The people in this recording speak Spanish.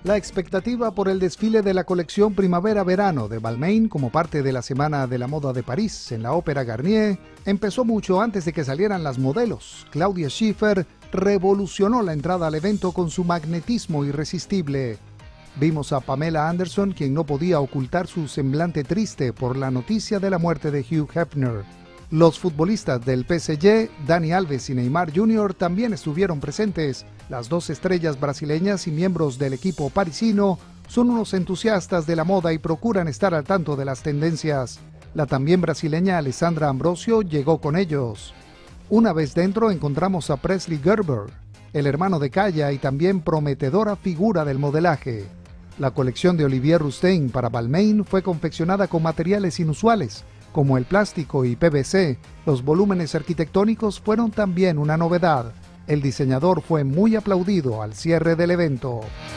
La expectativa por el desfile de la colección primavera-verano de Balmain como parte de la Semana de la Moda de París en la Ópera Garnier empezó mucho antes de que salieran las modelos. Claudia Schiffer revolucionó la entrada al evento con su magnetismo irresistible. Vimos a Pamela Anderson, quien no podía ocultar su semblante triste por la noticia de la muerte de Hugh Hefner. Los futbolistas del PSG, Dani Alves y Neymar Jr. también estuvieron presentes. Las dos estrellas brasileñas y miembros del equipo parisino son unos entusiastas de la moda y procuran estar al tanto de las tendencias. La también brasileña Alessandra Ambrosio llegó con ellos. Una vez dentro encontramos a Presley Gerber, el hermano de Kaya y también prometedora figura del modelaje. La colección de Olivier Rousteing para Balmain fue confeccionada con materiales inusuales, como el plástico y PVC. Los volúmenes arquitectónicos fueron también una novedad. El diseñador fue muy aplaudido al cierre del evento.